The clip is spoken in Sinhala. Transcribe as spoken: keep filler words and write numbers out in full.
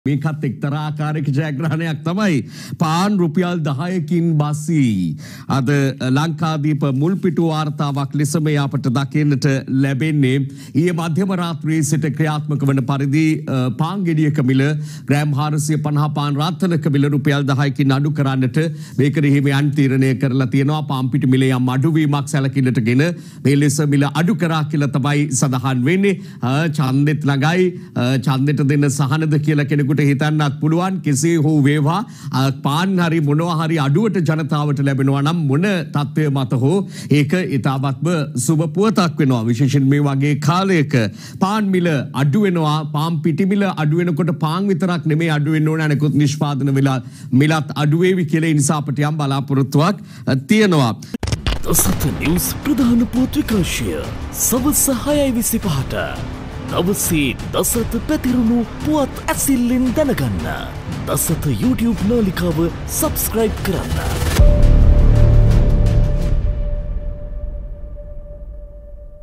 මේකත් එක්තරා ආකාරයක ජයග්‍රහණයක් තමයි. පාන් රුපියල් දහයකින් බසී. අද ලංකාදීප මුල්පිටු වාර්තාවක් ලෙස මේ අපට දකින්නට ලැබෙන්නේ ඊයේ මධ්‍යම රාත්‍රියේ සිට ක්‍රියාත්මක වන පරිදි පාන් ගෙඩියක මිල ග්‍රෑම් හාරසිය පනහ පාන් රාත්තලක මිල රුපියල් දහයකින් අඩු කරන්නට මේකෙහි හිමියන් තීරණය කරලා තියෙනවා. පාන් පිටි මිලේ යම් අඩුවීමක් සැලකින්නටගෙන මේ ලෙස මිල අඩු කරා කියලා තමයි සඳහන් වෙන්නේ. ඡන්දෙත් ළඟයි ඡන්දෙට දෙන්න සහනද කියලා කෙනෙකු හිතන්නත් පුළුවන්. කෙසේ හෝ වේවා පාන් හරි මොනවා හරි අඩුවට ජනතාවට ලැබෙනවා නම් මොන තත්ත්වය මත හෝ ඒක ඉතාමත්ම සුබ පුවතක් වෙනවා. විශේෂයෙන් මේ වගේ කාලයක පාන් මිල අඩු වෙනවා. පාන් පිටි මිල අඩු වෙනකොට පාන් විතරක් නෙමෙයි අඩු වෙන්න ඕන අනෙකුත් නිෂ්පාදන වෙලා මිලත් අඩු වේවි කියලා. ඒ නිසා අපට යම් බලාපොරොත්තුවක් තියෙනවා. දසත නිවුස් ප්‍රධාන පුවත් විකාශය සවස් හයයි විසිපහට දවසේ දසත පැතිරුණු පුවත් ඇසිල්ලෙන් දැනගන්න. දසත YouTube නාලිකාව සබස්ක්‍රයිබ් කරන්න.